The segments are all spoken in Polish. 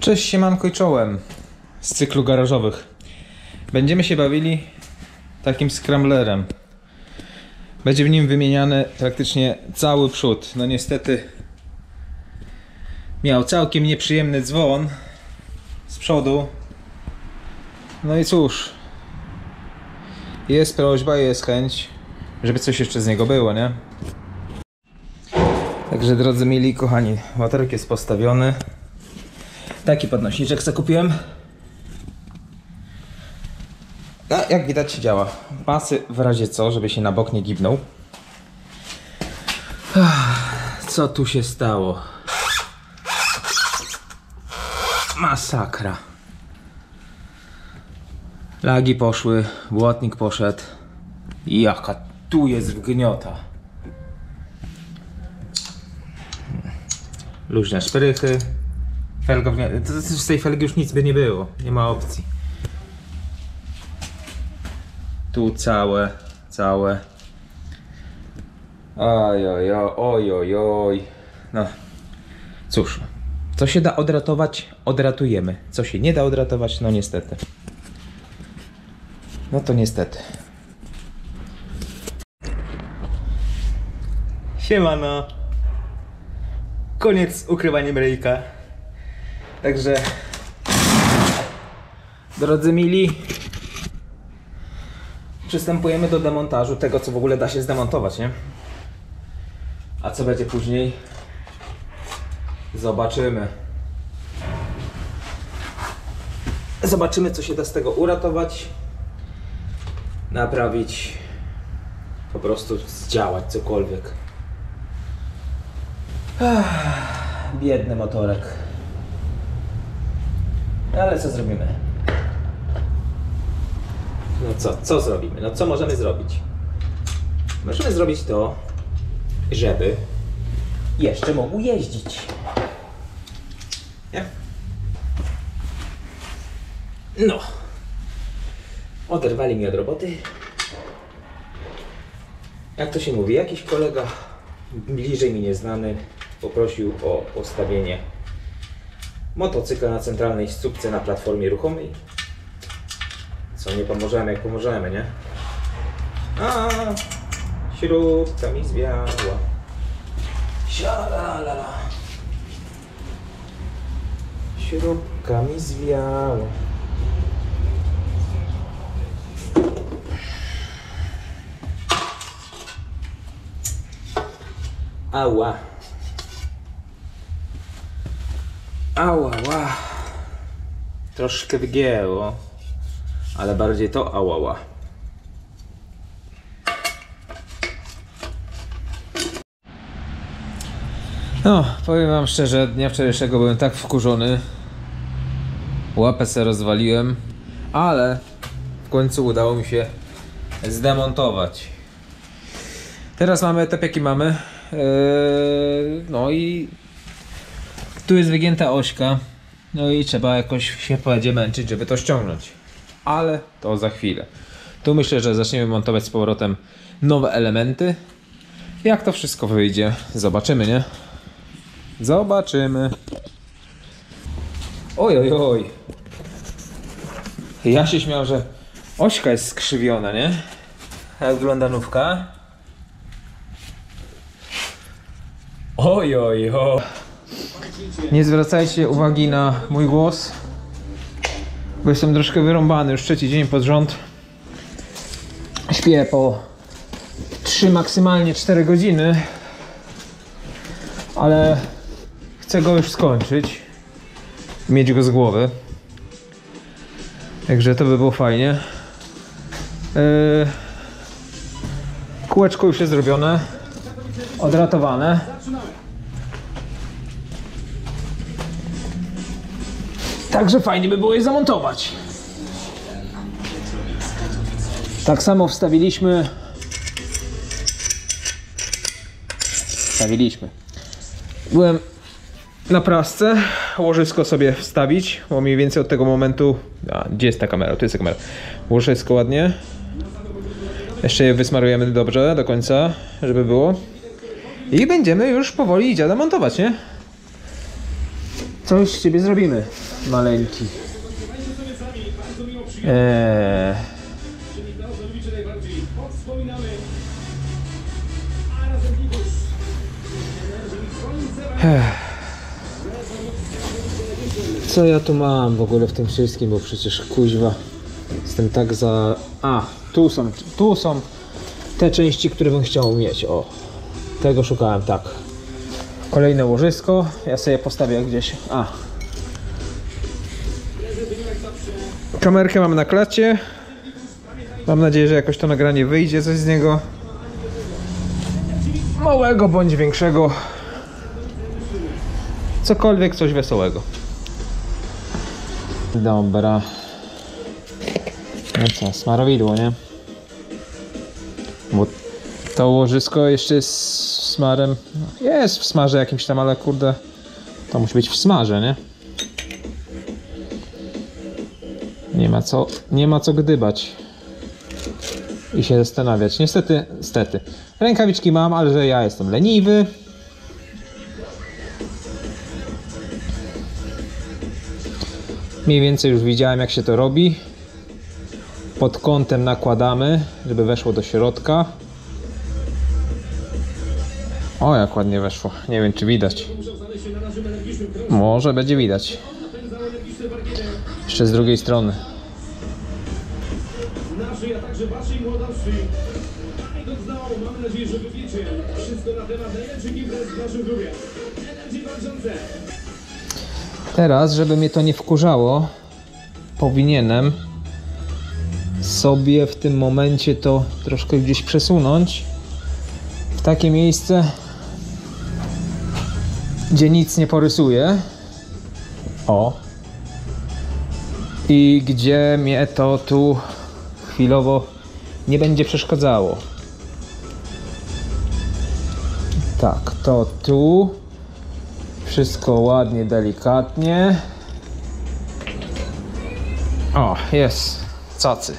Cześć, siemanko i czołem z cyklu garażowych. Będziemy się bawili takim scramblerem. Będzie w nim wymieniany praktycznie cały przód. No niestety miał całkiem nieprzyjemny dzwon z przodu. No i cóż, jest prośba, jest chęć, żeby coś jeszcze z niego było, nie? Także drodzy mili, kochani, motorek jest postawiony. Taki podnośniczek sobie kupiłem. No, jak widać działa. Pasy w razie co, żeby się na bok nie gibnął. Co tu się stało? Masakra. Lagi poszły, błotnik poszedł. Jaka tu jest wgniota. Luźne szprychy. Z tej felgi już nic by nie było, nie ma opcji. Tu całe. Oj. No cóż, co się da odratować, odratujemy. Co się nie da odratować, no niestety. No to niestety. Siemano. Koniec z ukrywaniem rejka. Także, drodzy mili, przystępujemy do demontażu tego, co w ogóle da się zdemontować, nie? A co będzie później? Zobaczymy. Zobaczymy, co się da z tego uratować, naprawić, po prostu zdziałać cokolwiek. Biedny motorek. Ale co zrobimy? No co zrobimy? No co możemy zrobić? Możemy zrobić to, żeby jeszcze mógł jeździć. Nie? No. Oderwali mi od roboty. Jak to się mówi? Jakiś kolega bliżej mi nieznany poprosił o postawienie motocykla na centralnej stópce na platformie ruchomej. Co, nie pomożemy, jak pomożemy, nie? A, śrubka mi zwiała. Sialalala. Śrubka mi zwiała. Ała. Ała. Troszkę wygięło, ale bardziej to ała. No, powiem wam szczerze, dnia wczorajszego byłem tak wkurzony. Łapę se rozwaliłem, ale w końcu udało mi się zdemontować. Teraz mamy etap, jaki mamy. No i tu jest wygięta ośka. No i trzeba jakoś się będzie męczyć, żeby to ściągnąć. Ale to za chwilę. Tu myślę, że zaczniemy montować z powrotem nowe elementy. Jak to wszystko wyjdzie, zobaczymy, nie? Zobaczymy. Oj. Ja się śmiał, że ośka jest skrzywiona, nie? Jak wygląda nówka? Oj. Nie zwracajcie uwagi na mój głos, bo jestem troszkę wyrąbany, już trzeci dzień pod rząd. Śpię po 3, maksymalnie 4 godziny, ale chcę go już skończyć, mieć go z głowy. Także to by było fajnie. Kółeczko już jest zrobione, odratowane. Także fajnie by było je zamontować. Tak samo wstawiliśmy. Byłem na prasce, łożysko sobie wstawić, bo mniej więcej od tego momentu... gdzie jest ta kamera? Tu jest ta kamera. Łożysko ładnie. Jeszcze je wysmarujemy dobrze do końca, żeby było. I będziemy już powoli dziada montować, nie? Coś z ciebie zrobimy, maleńki. Co ja tu mam w ogóle w tym wszystkim, bo przecież kuźwa jestem tak za... A, tu są te części, które bym chciał mieć. O, tego szukałem, tak. Kolejne łożysko, ja sobie postawię gdzieś. A. Kamerkę mam na klacie. Mam nadzieję, że jakoś to nagranie wyjdzie, coś z niego. Małego bądź większego. Cokolwiek, coś wesołego. Dobra. No co, smarowidło, nie? Bo to łożysko jeszcze jest w smarem. Jest w smarze jakimś tam, ale kurde, to musi być w smarze, nie? Nie ma co gdybać i się zastanawiać. Niestety. Rękawiczki mam, ale że ja jestem leniwy. Mniej więcej już widziałem, jak się to robi. Pod kątem nakładamy, żeby weszło do środka. O, jak ładnie weszło. Nie wiem, czy widać. Może będzie widać. Jeszcze z drugiej strony. A także waszej młodowszy. Mam nadzieję, że wiecie wszystko na temat najlepszych imprez w naszym klubie. Energy 2000. Teraz, żeby mnie to nie wkurzało, powinienem sobie w tym momencie to troszkę gdzieś przesunąć w takie miejsce, gdzie nic nie porysuję. O. I gdzie mnie to tu chwilowo nie będzie przeszkadzało. Tak, to tu. Wszystko ładnie, delikatnie. O, jest. Cacy.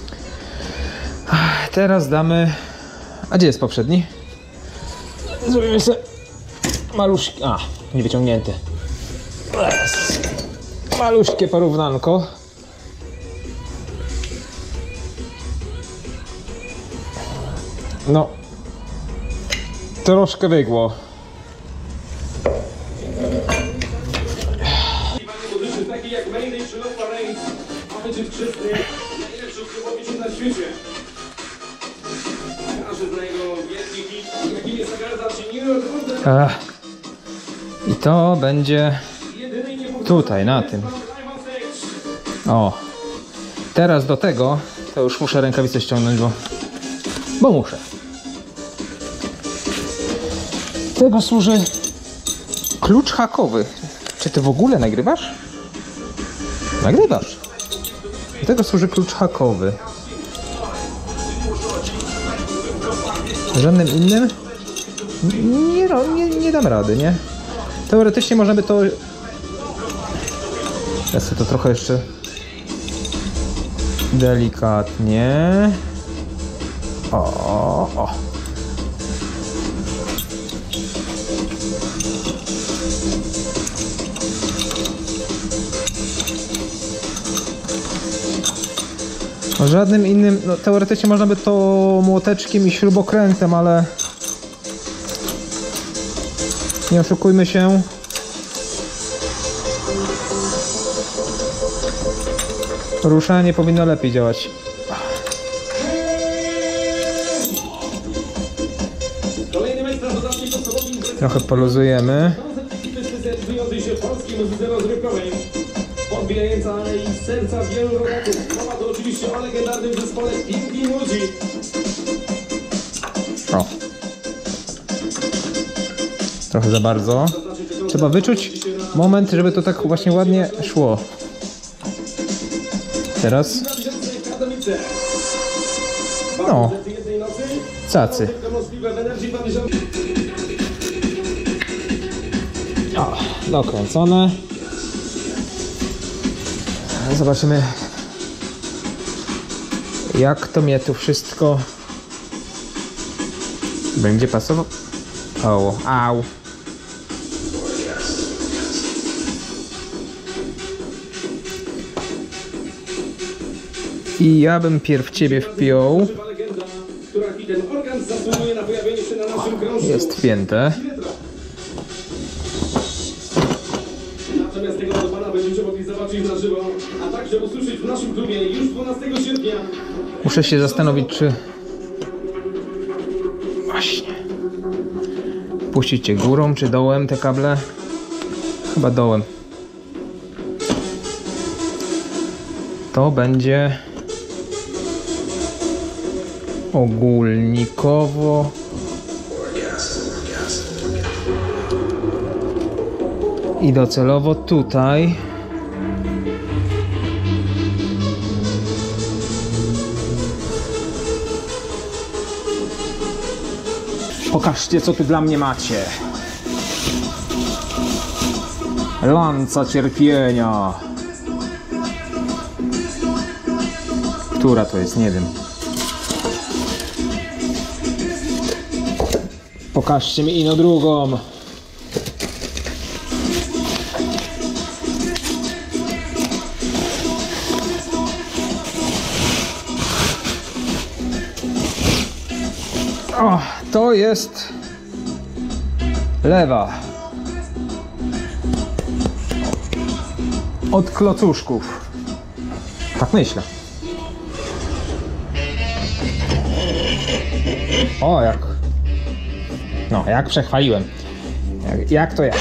Teraz damy... A gdzie jest poprzedni? Zrobimy sobie maluszki... A, nie wyciągnięty. Maluśkie porównanko. No. Troszkę wygło. Taki jak Mayday czy Lofa Reigns, a będzie wczesny najlepszy klubowiczy na świecie. Każdy zna jego wielki hit, jakim jest Agarza czy New York Order. I to będzie tutaj, na tym. O. Teraz do tego, to już muszę rękawicę ściągnąć, bo muszę. Tego służy klucz hakowy. Czy ty w ogóle nagrywasz? Nagrywasz. Do tego służy klucz hakowy. Żadnym innym nie dam rady, nie? Teoretycznie można by to... Ja sobie to trochę jeszcze delikatnie. O. Żadnym innym, no teoretycznie można by to młoteczkiem i śrubokrętem, ale nie oszukujmy się. Ruszanie powinno lepiej działać. Trochę poluzujemy. Podbijająca i serca wielu rodaków. Mowa to oczywiście o legendarnym zespole Piękni Młodzi. O. Trochę za bardzo. Trzeba wyczuć moment, żeby to tak właśnie ładnie szło. Teraz. No. Cacy. O, dokręcone. Zobaczymy, jak to mnie tu wszystko będzie pasowało. Au. I ja bym pierw ciebie wpiął. Jest wpięte. Natomiast tego pana będziecie mogli zobaczyć na żywo, a także usłyszeć w naszym klubie już 12 sierpnia. Muszę się zastanowić, czy... Właśnie. Puścić cię górą czy dołem te kable? Chyba dołem. To będzie ogólnikowo i docelowo tutaj. Pokażcie, co tu dla mnie macie. Lanca cierpienia. Która to jest? Nie wiem. Pokażcie mi ino drugą. O, to jest lewa. Od klocuszków. Tak myślę. O, jak... No, jak przechwaliłem. Jak to ja?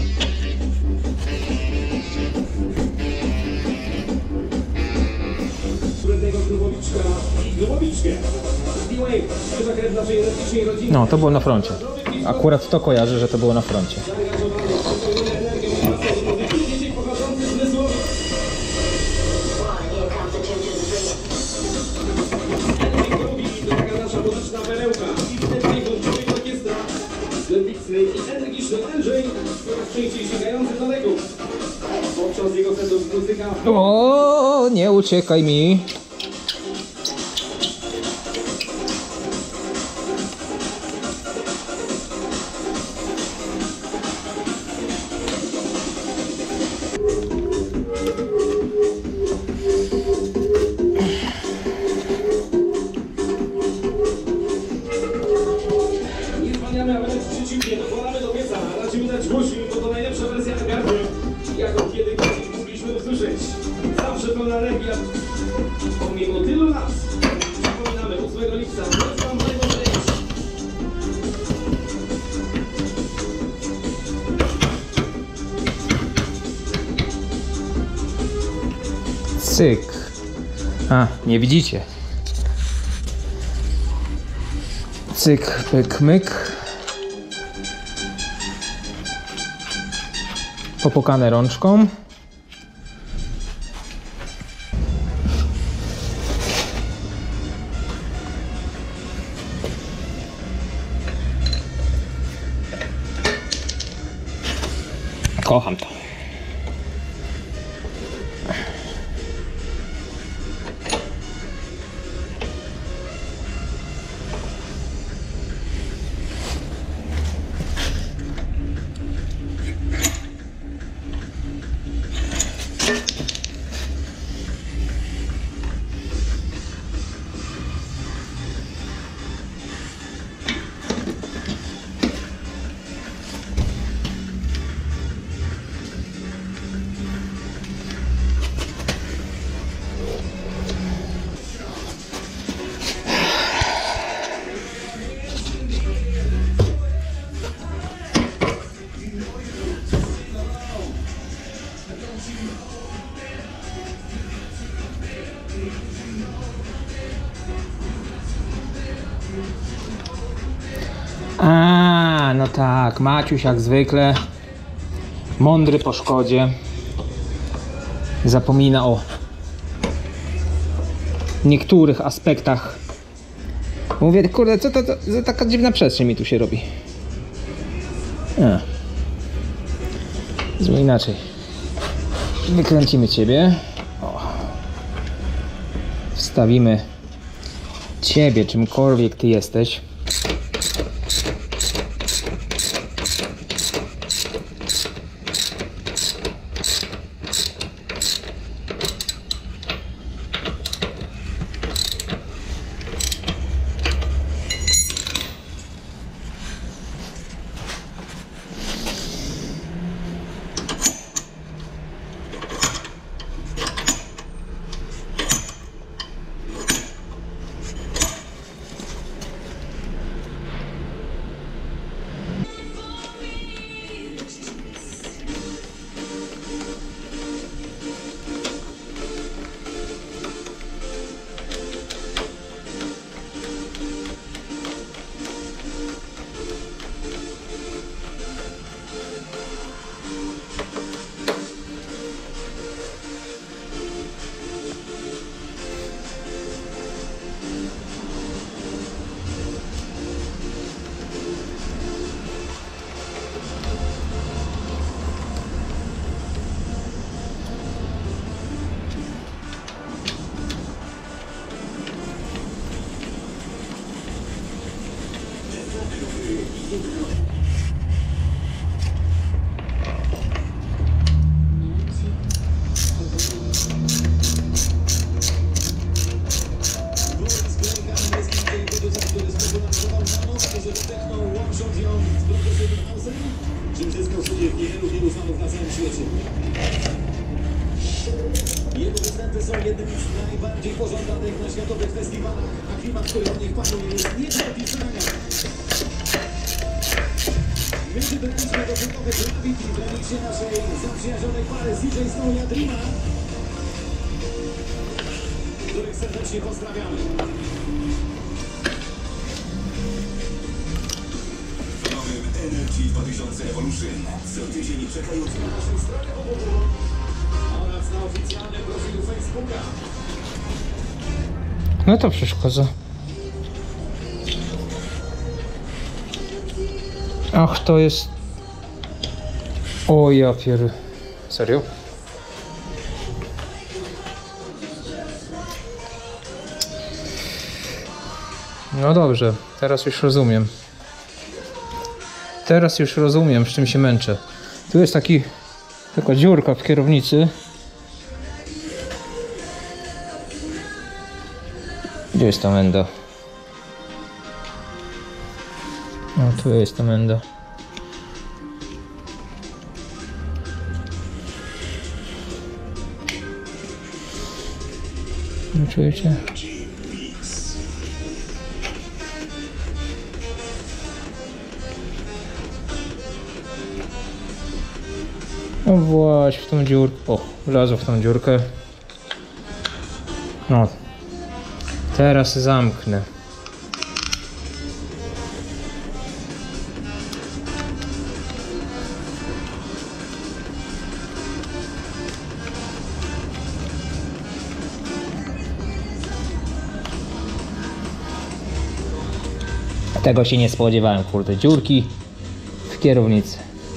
No, to było na froncie. Akurat to kojarzę, że to było na froncie. O, nie uciekaj mi. Nie zwalniamy, a wręcz przeciwnie, dokładamy do pieca. Radzimy dać głośniej, bo to najlepsza wersja na gardzie, jaką kiedykolwiek mogliśmy usłyszeć. Zawsze pełna energia. Pomimo tylu lat, przypominamy 8 lipca, wracam do tego wejść. Cyk. A, nie widzicie. Cyk, pyk, myk. Popukane rączką. Kocham to. A, no tak, Maciuś jak zwykle mądry po szkodzie zapomina o niektórych aspektach. Mówię, kurde, co to za taka dziwna przestrzeń mi tu się robi. Zrób inaczej. Wykręcimy ciebie. O. Wstawimy ciebie, czymkolwiek ty jesteś. świecie. Jego występy są jednymi z najbardziej pożądanych na światowych festiwalach, a klimat, który od nich panuje, jest nie do opisania. My wybraliśmy do gotowych Gravity w remiksie naszej zaprzyjaźnionej pary z DJ Snow i Adrima, których serdecznie pozdrawiamy. W nowym Energy 2000 Evolution co tydzień czekając na naszej stronie www oraz na oficjalnym profilu Facebooka. No to przeszkodza. Ach, to jest... O ja pier... Serio? No dobrze, teraz już rozumiem. Teraz już rozumiem, z czym się męczę. Tu jest taka dziurka w kierownicy. Gdzie jest ta menda? O, tu jest ta menda. No, czujecie? No właśnie, w tą dziurkę. O, wlazło w tą dziurkę. No. Teraz zamknę. Tego się nie spodziewałem, kurde, dziurki w kierownicy.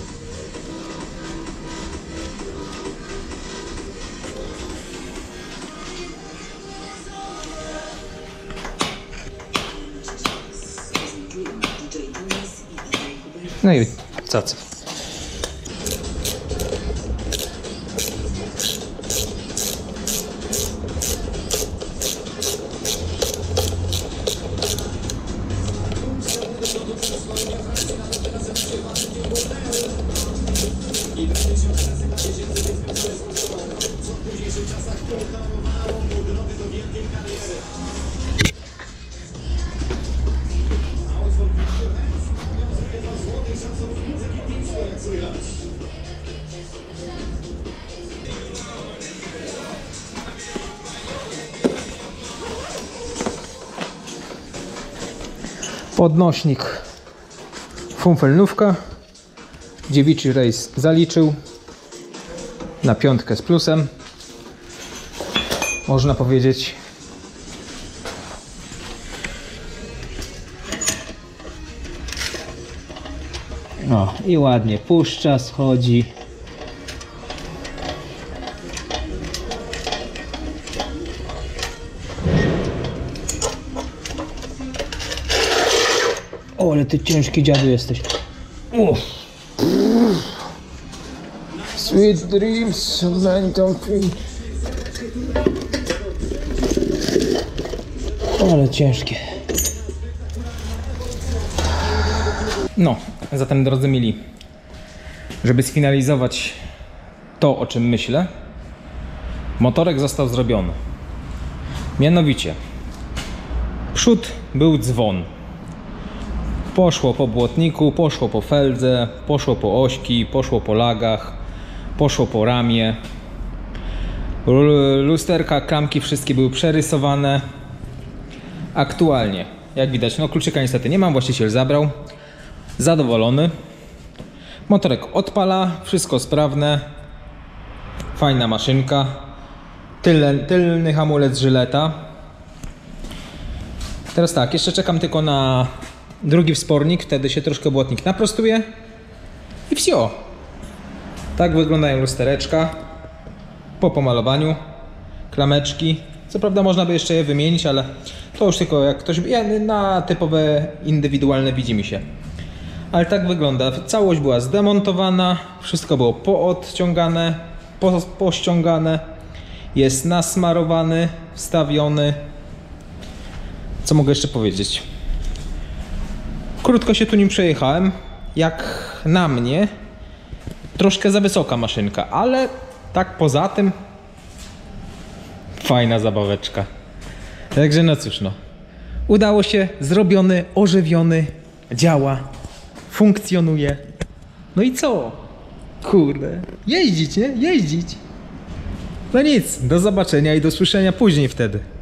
No i co? Podnośnik Funfelnówka. Dziewiczy rejs zaliczył na 5 z plusem, można powiedzieć. No i ładnie puszcza, schodzi. O, ale ty ciężki dziadu jesteś. Uff. Sweet dreams, mental free. Ale ciężkie. No, zatem drodzy mili, żeby sfinalizować to, o czym myślę, motorek został zrobiony. Mianowicie, przód był dzwon. Poszło po błotniku, poszło po feldze, poszło po ośki, poszło po lagach, poszło po ramię. Lusterka, klamki wszystkie były przerysowane. Aktualnie, jak widać, no kluczyka niestety nie mam, właściciel zabrał. Zadowolony. Motorek odpala, wszystko sprawne. Fajna maszynka. Tylny hamulec Żyleta. Teraz tak, jeszcze czekam tylko na drugi wspornik, wtedy się troszkę błotnik naprostuje i wsio. Tak wyglądają lustereczka po pomalowaniu, klameczki. Co prawda można by jeszcze je wymienić, ale to już tylko jak ktoś na typowe, indywidualne widzi mi się. Ale tak wygląda. Całość była zdemontowana, wszystko było poodciągane, pościągane. Jest nasmarowany, wstawiony. Co mogę jeszcze powiedzieć? Krótko się tu nim przejechałem. Jak na mnie, troszkę za wysoka maszynka, ale tak poza tym fajna zabaweczka. Także no cóż no. Udało się, zrobiony, ożywiony, działa, funkcjonuje. No i co? Kurde, jeździć, nie? Jeździć. No nic, do zobaczenia i do słyszenia później wtedy.